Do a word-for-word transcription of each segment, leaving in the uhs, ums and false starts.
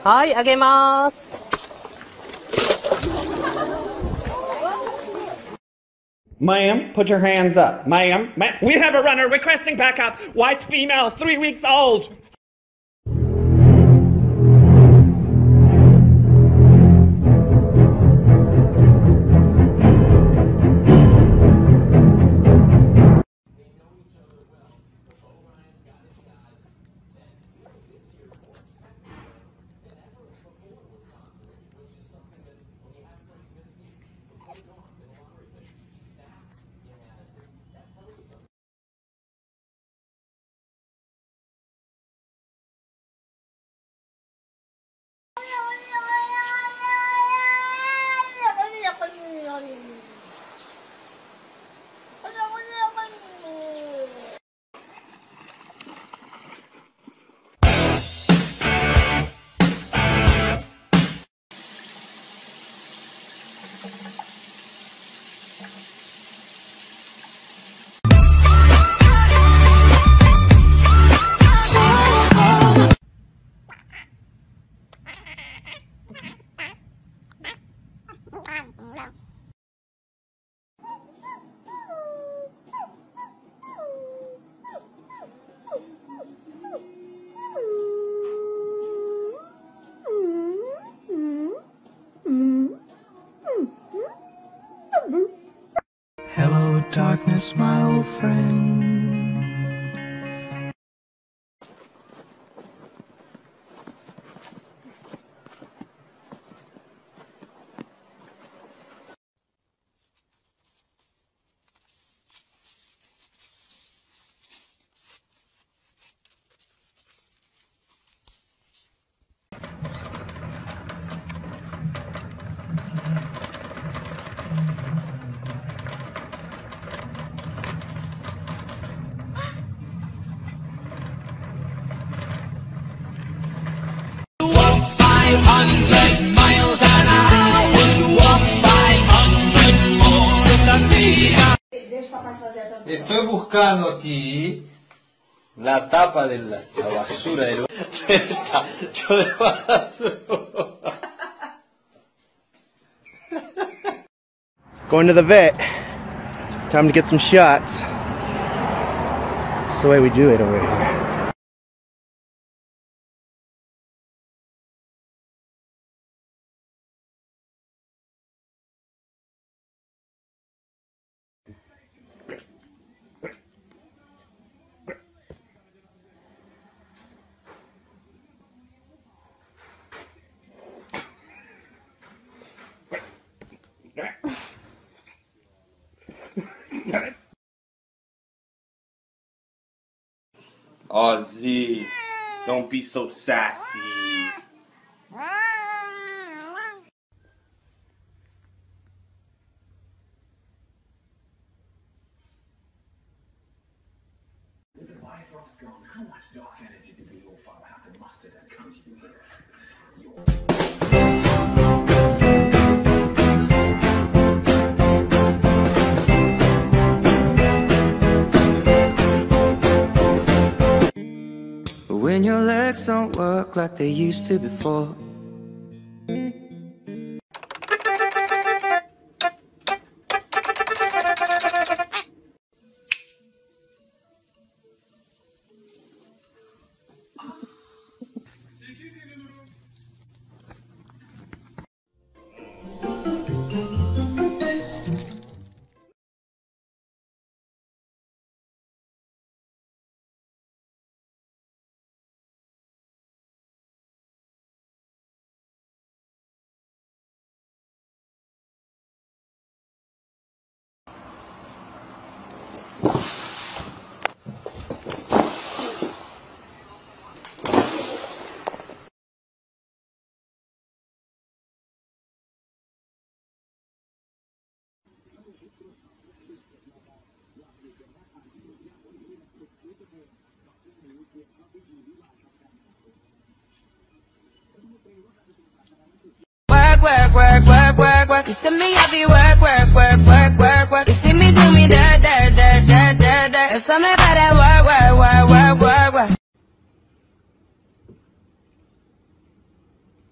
はい、あげます。 Ma'am, put your hands up. Ma'am, ma'am, we have a runner requesting backup. White female, three weeks old. Hello, darkness, my old friend. five hundred miles an hour, walk five hundred more in the día. Estoy buscando aquí la tapa de la, la basura del yo de basura. Going to the vet. Time to get some shots. That's the way we do it over here. Oh, Z, don't be so sassy. With the Bifrost gone, how much dark energy did the Your Father have to muster to come to you here? When your legs don't work like they used to before. Work, work, work, work, work, work. You see me happy work, work, work, work, work, work. You see me do me da da da da da da. There's something about that work, work, work, work, work, work.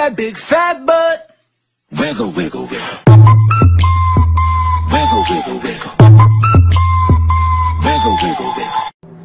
that big fat butt. Wiggle, wiggle, wiggle. Wiggle, wiggle, wiggle. Wiggle, wiggle, wiggle.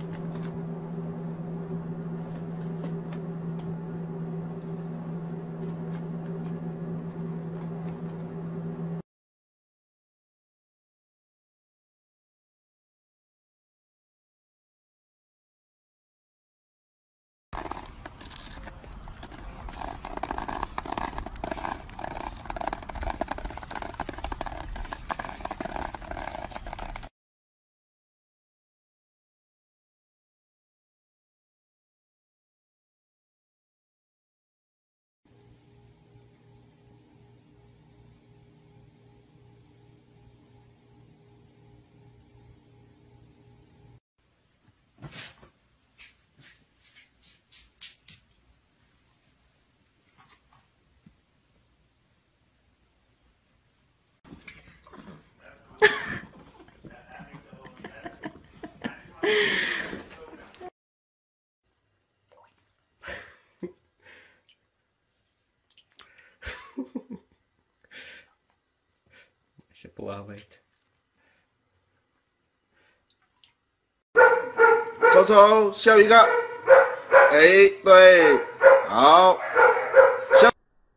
się plавает. 抽抽笑一个，哎，对，好，笑。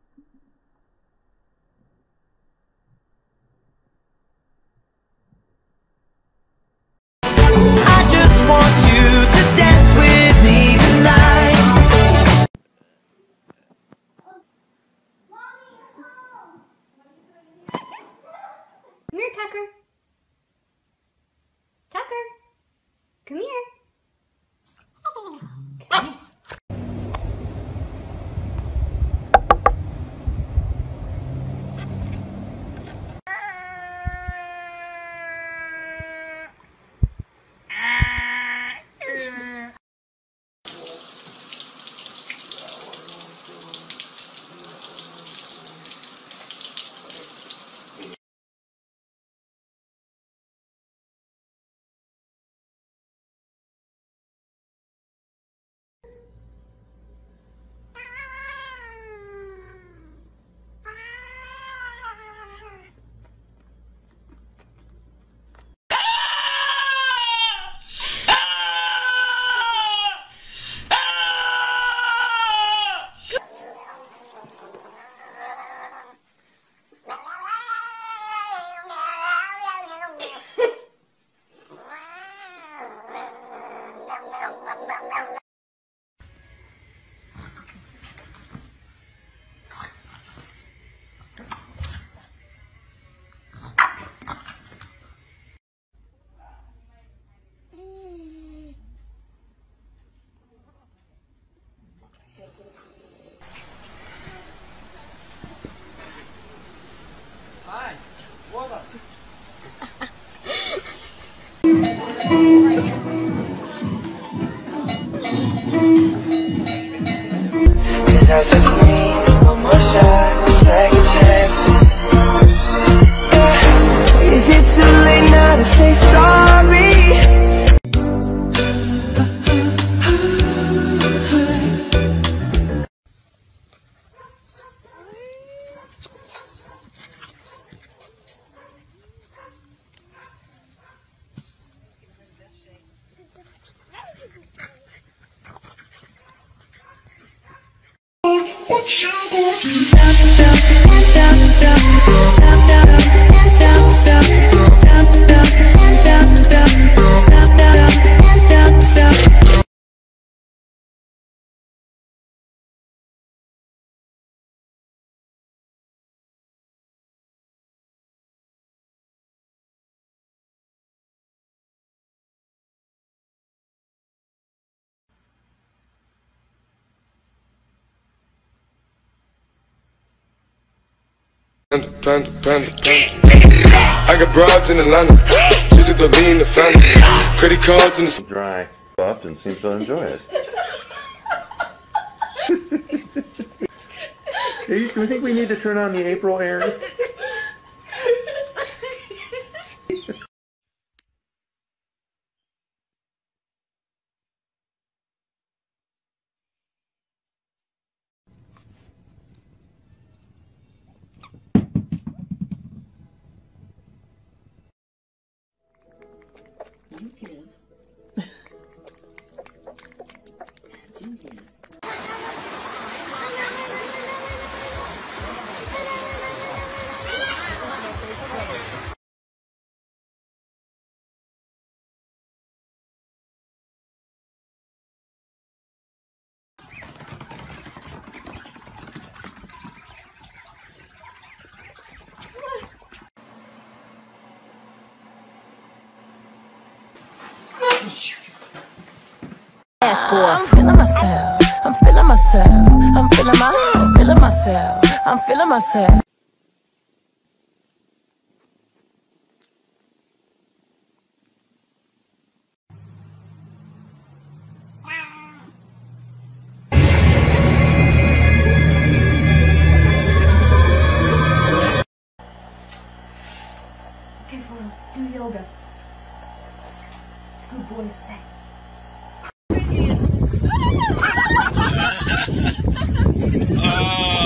I just want you to dance with me tonight. Come here, Tucker. Tucker, come here. Come here. I just need one more shot, second chance. Yeah. Is it too late now to say sorry? Panda, panda, panda, panda. I got broads in Atlanta. She's at the lean, the family. Credit cards in the dry. Often seems to enjoy it. Do we think we need to turn on the April air? score. I'm feeling myself. I'm feeling myself. I'm feeling my, feeling myself. I'm feeling myself. Okay, Frodo, do yoga. Good boy, stay. Ah!